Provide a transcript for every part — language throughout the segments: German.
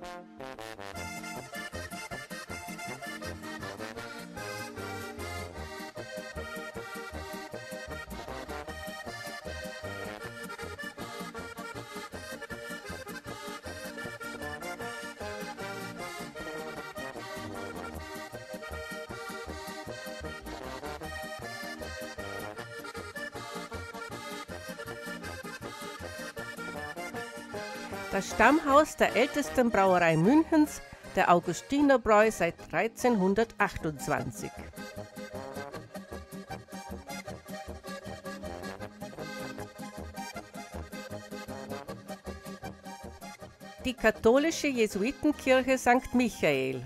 Das Stammhaus der ältesten Brauerei Münchens, der Augustinerbräu seit 1328. Die katholische Jesuitenkirche St. Michael.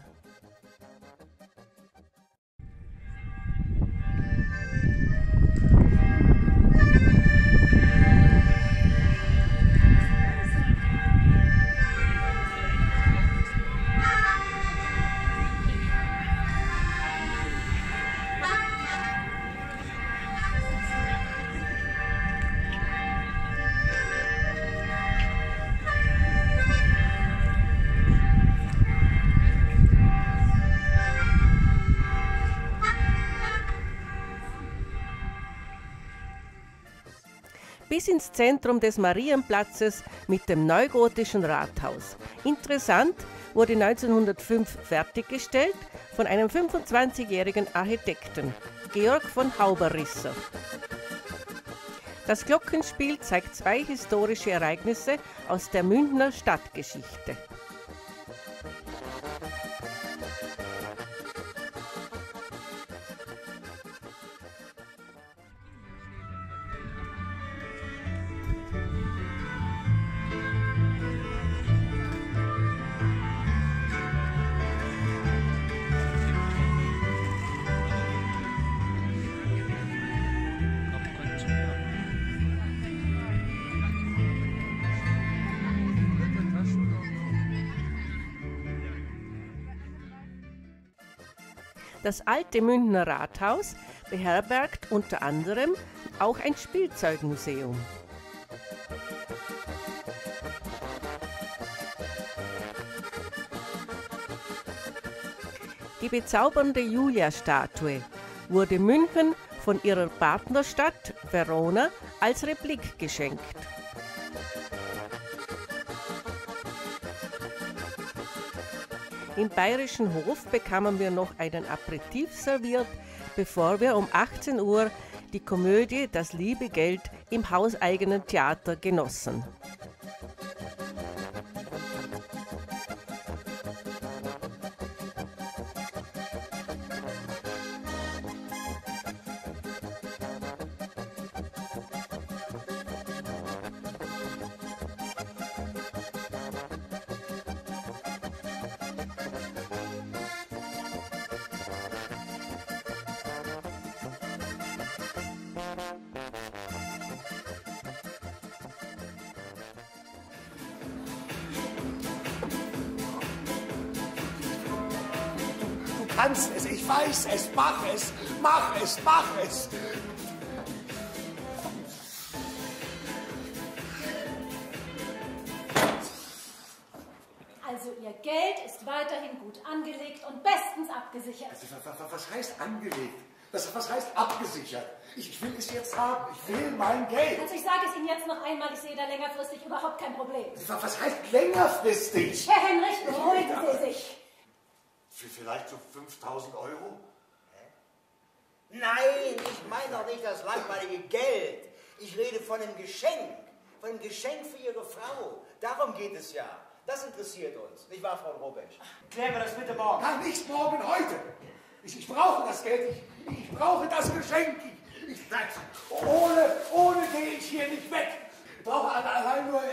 Bis ins Zentrum des Marienplatzes mit dem neugotischen Rathaus. Interessant, wurde 1905 fertiggestellt von einem 25-jährigen Architekten, Georg von Hauberrisser. Das Glockenspiel zeigt zwei historische Ereignisse aus der Münchner Stadtgeschichte. Das alte Münchner Rathaus beherbergt unter anderem auch ein Spielzeugmuseum. Die bezaubernde Julia-Statue wurde München von ihrer Partnerstadt Verona als Replik geschenkt. Im Bayerischen Hof bekamen wir noch einen Aperitif serviert, bevor wir um 18 Uhr die Komödie Das liebe Geld im hauseigenen Theater genossen. Kannst es, ich weiß es, mach es, mach es, mach es. Also Ihr Geld ist weiterhin gut angelegt und bestens abgesichert. Was heißt angelegt? Was heißt abgesichert? Ich will es jetzt haben, ich will mein Geld. Also ich sage es Ihnen jetzt noch einmal, ich sehe da längerfristig überhaupt kein Problem. Was heißt längerfristig? Herr Henrich, beruhigen Sie sich. Vielleicht so 5.000 Euro? Nein, ich meine doch nicht das langweilige Geld. Ich rede von einem Geschenk. Von einem Geschenk für Ihre Frau. Darum geht es ja. Das interessiert uns. Nicht wahr, Frau Robesch? Klären wir das bitte morgen. Nein, nicht morgen, heute. Ich brauche das Geld. Ich brauche das Geschenk. Ohne gehe ich hier nicht weg. Ich brauche allein nur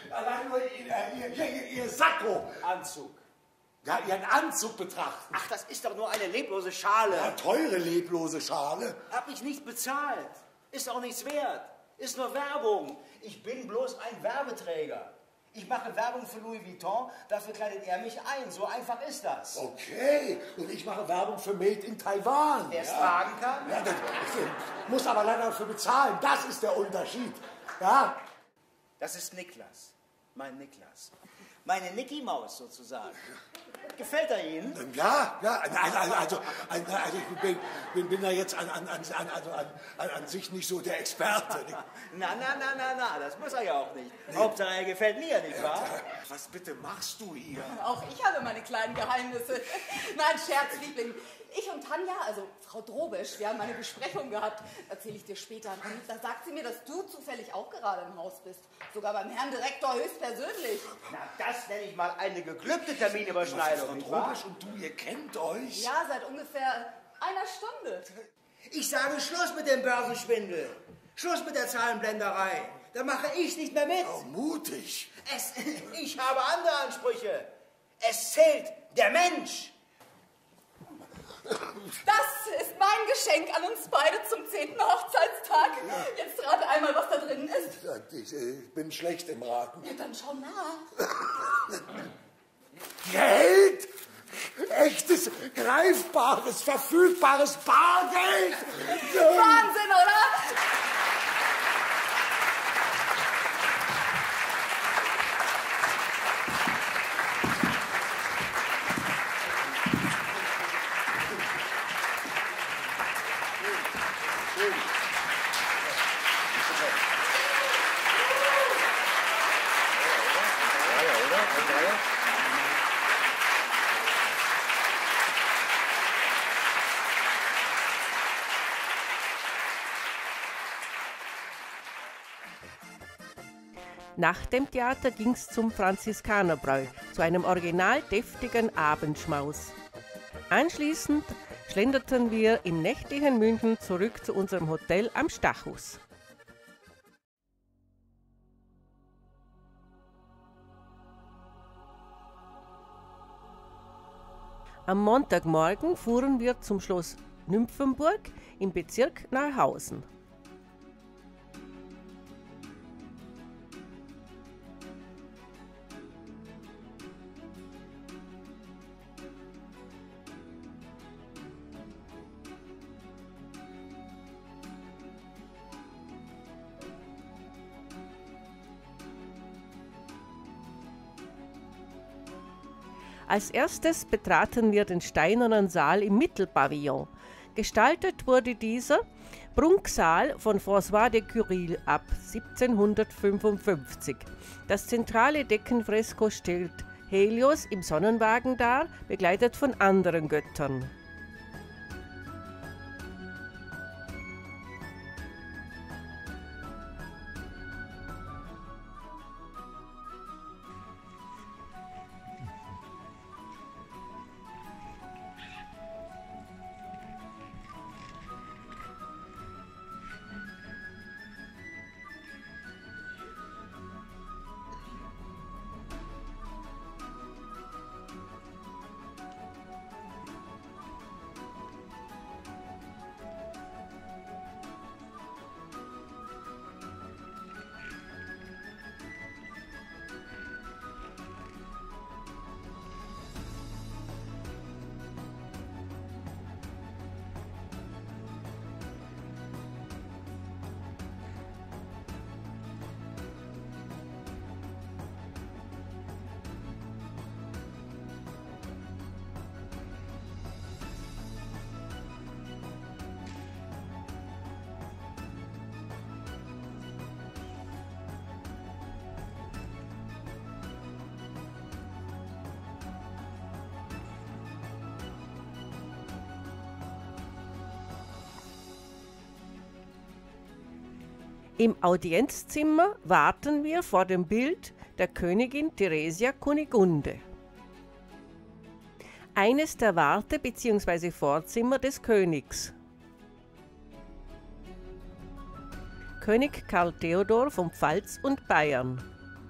Ihr Sakko. Anzug. Ja, Ihren Anzug betrachten. Ach, das ist doch nur eine leblose Schale. Ja, teure leblose Schale. Hab ich nicht bezahlt. Ist auch nichts wert. Ist nur Werbung. Ich bin bloß ein Werbeträger. Ich mache Werbung für Louis Vuitton, dafür kleidet er mich ein. So einfach ist das. Okay, und ich mache Werbung für Made in Taiwan. Wer es tragen kann? Ja, ich muss aber leider dafür bezahlen. Das ist der Unterschied. Ja? Das ist Niklas. Mein Niklas. Meine Nicky-Maus sozusagen. Gefällt er Ihnen? Ja, also ich bin da jetzt an sich nicht so der Experte. Na, das muss er ja auch nicht. Nee. Hauptsache, er gefällt mir, nicht wahr? Was bitte machst du hier? Auch ich habe meine kleinen Geheimnisse. Nein, Scherz, Liebling. Ich und Tanja, also Frau Drobisch, wir haben eine Besprechung gehabt. Erzähle ich dir später. Und da sagt sie mir, dass du zufällig auch gerade im Haus bist. Sogar beim Herrn Direktor höchstpersönlich. Na, das nenne ich mal eine geglückte Terminüberschneidung. Frau Drobisch und du, ihr kennt euch? Ja, seit ungefähr einer Stunde. Ich sage Schluss mit dem Börsenschwindel. Schluss mit der Zahlenblenderei. Da mache ich nicht mehr mit. Oh, mutig. Ich habe andere Ansprüche. Es zählt der Mensch. Das ist mein Geschenk an uns beide zum 10. Hochzeitstag. Jetzt rate einmal, was da drin ist. Ich bin schlecht im Raten. Ja, dann schau nach. Geld! Echtes, greifbares, verfügbares Bargeld! Wahnsinn, oder? Nach dem Theater ging's zum Franziskanerbräu, zu einem original deftigen Abendschmaus. Anschließend schlenderten wir im nächtlichen München zurück zu unserem Hotel am Stachus. Am Montagmorgen fuhren wir zum Schloss Nymphenburg im Bezirk Neuhausen. Als erstes betraten wir den steinernen Saal im Mittelpavillon. Gestaltet wurde dieser Prunksaal von François de Curie ab 1755. Das zentrale Deckenfresko stellt Helios im Sonnenwagen dar, begleitet von anderen Göttern. Im Audienzzimmer warten wir vor dem Bild der Königin Theresia Kunigunde. Eines der Warte- bzw. Vorzimmer des Königs. König Karl Theodor von Pfalz und Bayern.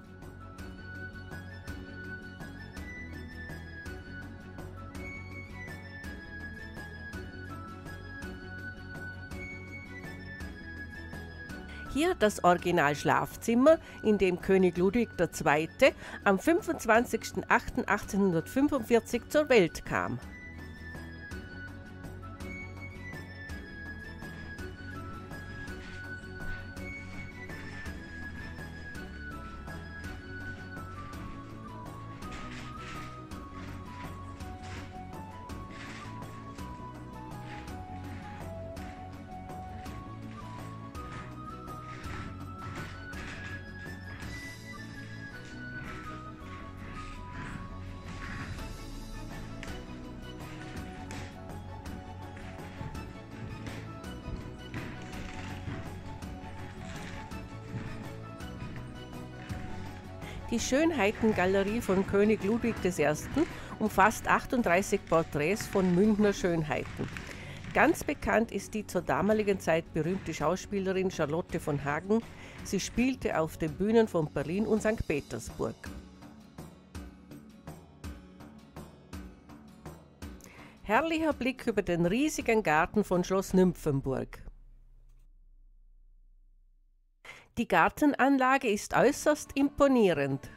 Hier das Original-Schlafzimmer, in dem König Ludwig II. Am 25.08.1845 zur Welt kam. Die Schönheitengalerie von König Ludwig I. umfasst 38 Porträts von Münchner Schönheiten. Ganz bekannt ist die zur damaligen Zeit berühmte Schauspielerin Charlotte von Hagen. Sie spielte auf den Bühnen von Berlin und St. Petersburg. Herrlicher Blick über den riesigen Garten von Schloss Nymphenburg. Die Gartenanlage ist äußerst imponierend.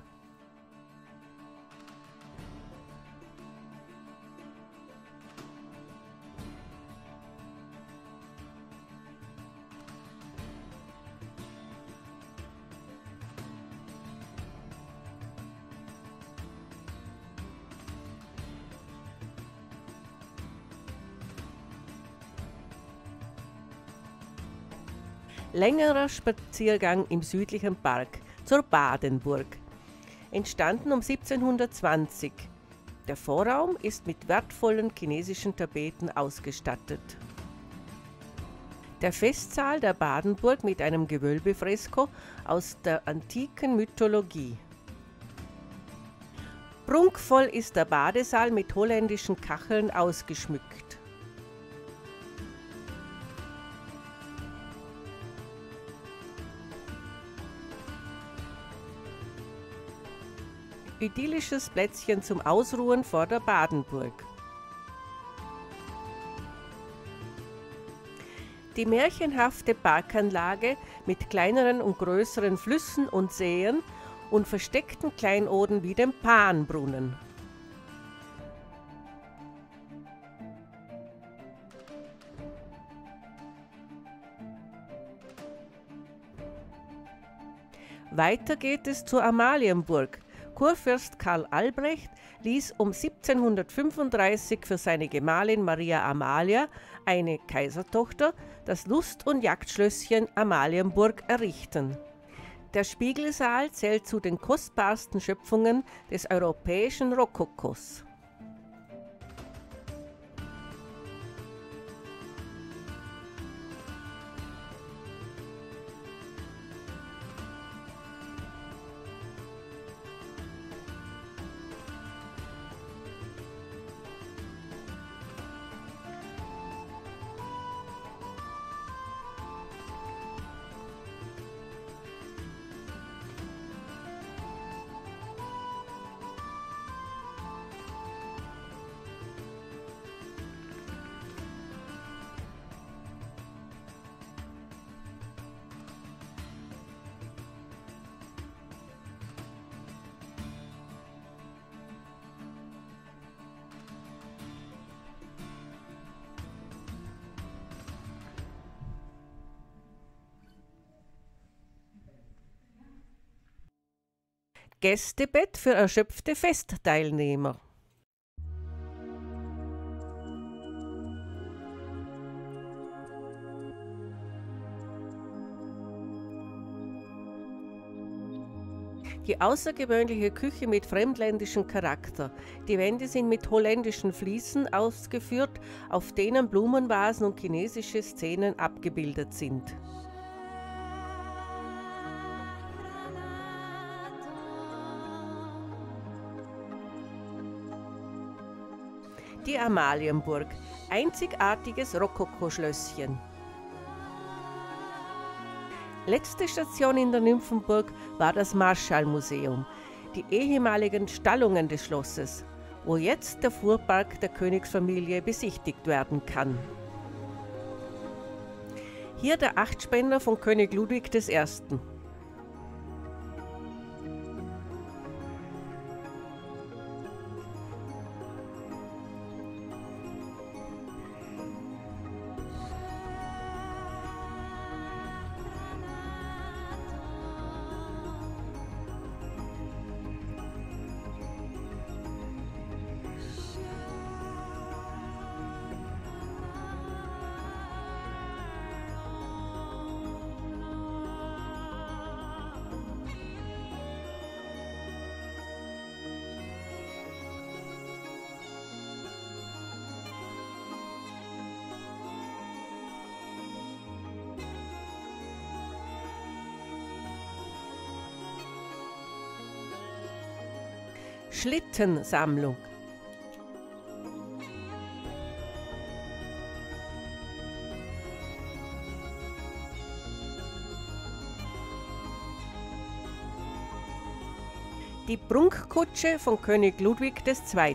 Längerer Spaziergang im südlichen Park zur Badenburg. Entstanden um 1720. Der Vorraum ist mit wertvollen chinesischen Tapeten ausgestattet. Der Festsaal der Badenburg mit einem Gewölbefresko aus der antiken Mythologie. Prunkvoll ist der Badesaal mit holländischen Kacheln ausgeschmückt. Idyllisches Plätzchen zum Ausruhen vor der Badenburg. Die märchenhafte Parkanlage mit kleineren und größeren Flüssen und Seen und versteckten Kleinoden wie dem Panbrunnen. Weiter geht es zur Amalienburg. Kurfürst Karl Albrecht ließ um 1735 für seine Gemahlin Maria Amalia, eine Kaisertochter, das Lust- und Jagdschlösschen Amalienburg errichten. Der Spiegelsaal zählt zu den kostbarsten Schöpfungen des europäischen Rokokos. Gästebett für erschöpfte Festteilnehmer. Die außergewöhnliche Küche mit fremdländischem Charakter. Die Wände sind mit holländischen Fliesen ausgeführt, auf denen Blumenvasen und chinesische Szenen abgebildet sind. Die Amalienburg, einzigartiges Rokokoschlösschen. Letzte Station in der Nymphenburg war das Marschallmuseum, die ehemaligen Stallungen des Schlosses, wo jetzt der Fuhrpark der Königsfamilie besichtigt werden kann. Hier der Achtspänner von König Ludwig I. Schlittensammlung. Die Prunkkutsche von König Ludwig II.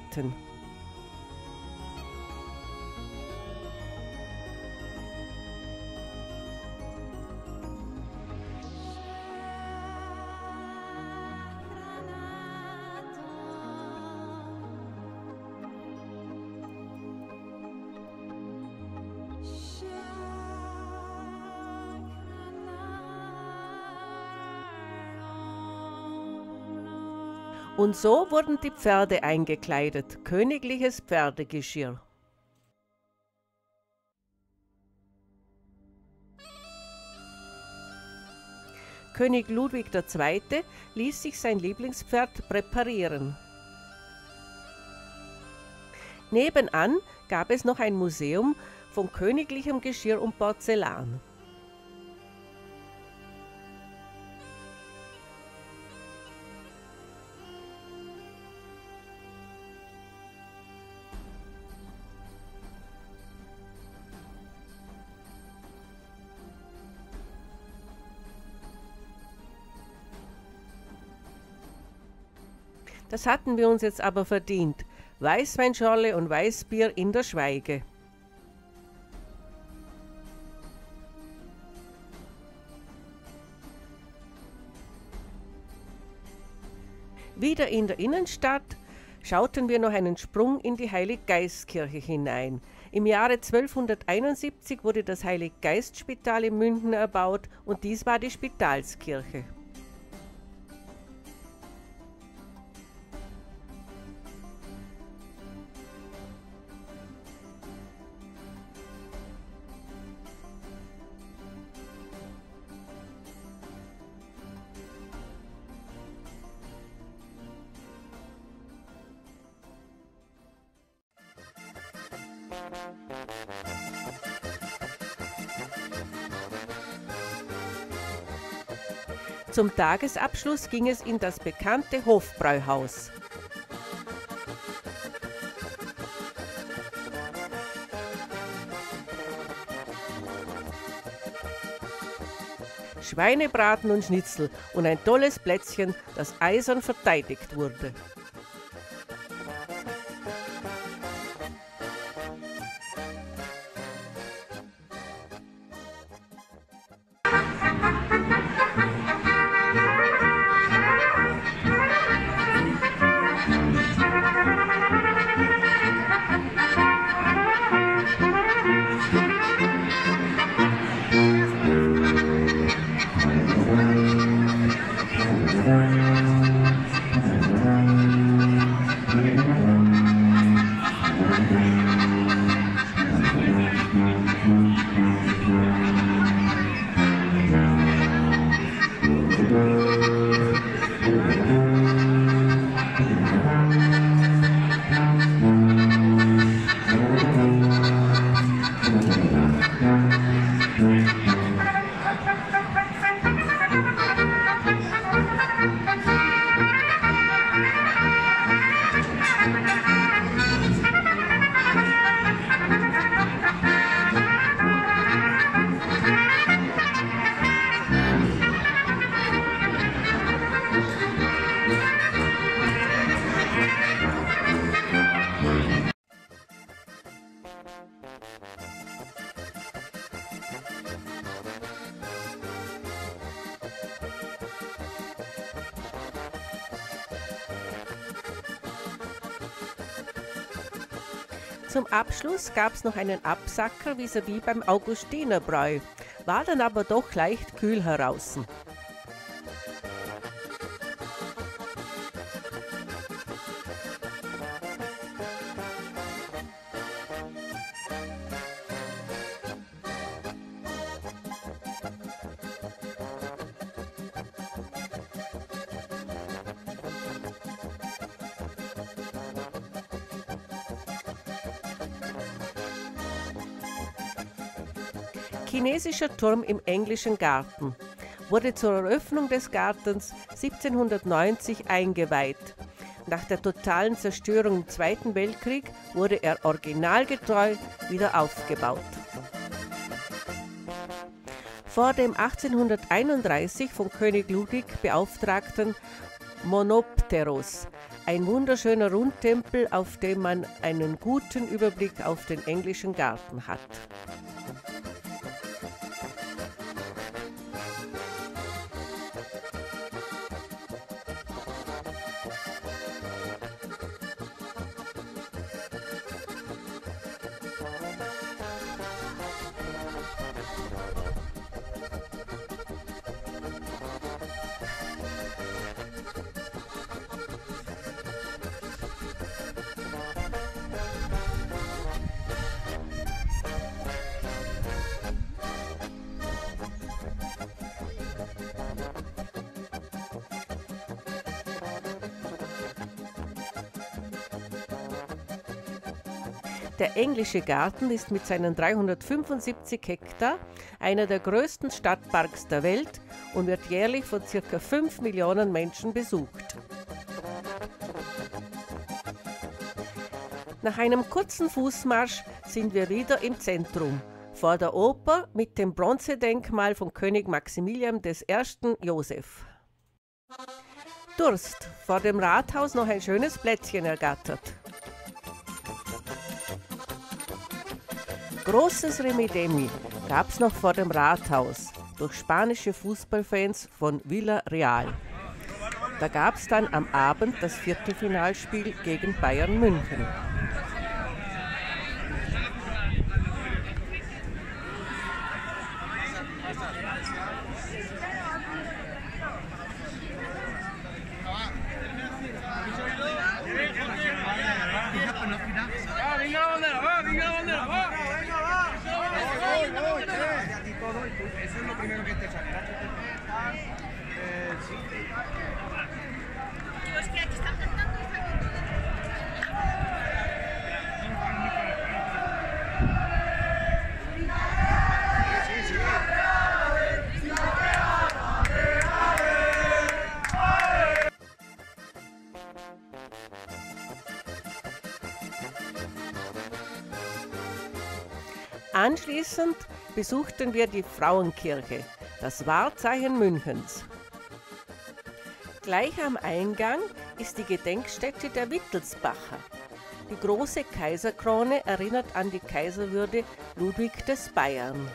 Und so wurden die Pferde eingekleidet, königliches Pferdegeschirr. König Ludwig II. Ließ sich sein Lieblingspferd präparieren. Nebenan gab es noch ein Museum von königlichem Geschirr und Porzellan. Das hatten wir uns jetzt aber verdient. Weißweinschorle und Weißbier in der Schweige. Wieder in der Innenstadt schauten wir noch einen Sprung in die Heiliggeistkirche hinein. Im Jahre 1271 wurde das Heiliggeistspital in München erbaut und dies war die Spitalskirche. Zum Tagesabschluss ging es in das bekannte Hofbräuhaus. Schweinebraten und Schnitzel und ein tolles Plätzchen, das eisern verteidigt wurde. Zum Abschluss gab es noch einen Absacker vis-à-vis beim Augustinerbräu, war dann aber doch leicht kühl heraußen. Chinesischer Turm im englischen Garten wurde zur Eröffnung des Gartens 1790 eingeweiht. Nach der totalen Zerstörung im Zweiten Weltkrieg wurde er originalgetreu wieder aufgebaut. Vor dem 1831 von König Ludwig beauftragten Monopteros, ein wunderschöner Rundtempel, auf dem man einen guten Überblick auf den englischen Garten hat. Der englische Garten ist mit seinen 375 Hektar einer der größten Stadtparks der Welt und wird jährlich von ca. 5 Millionen Menschen besucht. Nach einem kurzen Fußmarsch sind wir wieder im Zentrum, vor der Oper mit dem Bronzedenkmal von König Maximilian I. Joseph. Durst, vor dem Rathaus noch ein schönes Plätzchen ergattert. Großes Remi-Demi gab es noch vor dem Rathaus durch spanische Fußballfans von Villarreal. Da gab es dann am Abend das Viertelfinalspiel gegen Bayern München. Anschließend besuchten wir die Frauenkirche, das Wahrzeichen Münchens. Gleich am Eingang ist die Gedenkstätte der Wittelsbacher. Die große Kaiserkrone erinnert an die Kaiserwürde Ludwig des Bayern.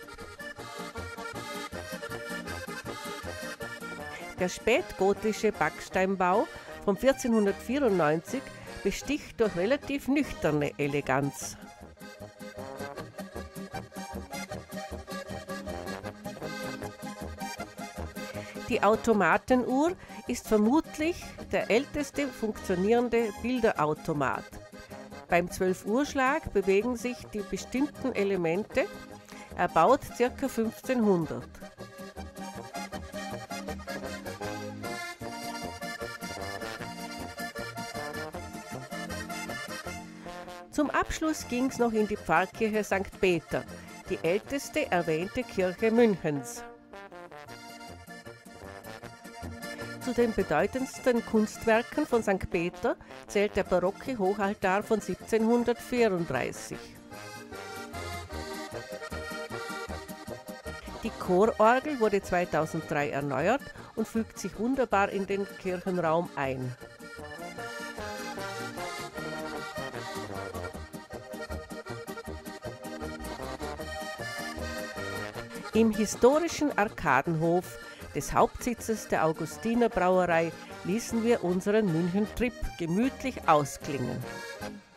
Der spätgotische Backsteinbau von 1494 besticht durch relativ nüchterne Eleganz. Die Automatenuhr ist vermutlich der älteste funktionierende Bilderautomat. Beim 12-Uhr-Schlag bewegen sich die bestimmten Elemente, erbaut ca. 1500. Zum Abschluss ging es noch in die Pfarrkirche St. Peter, die älteste erwähnte Kirche Münchens. Zu den bedeutendsten Kunstwerken von St. Peter zählt der barocke Hochaltar von 1734. Die Chororgel wurde 2003 erneuert und fügt sich wunderbar in den Kirchenraum ein. Im historischen Arkadenhof des Hauptsitzes der Augustiner Brauerei ließen wir unseren München-Trip gemütlich ausklingen.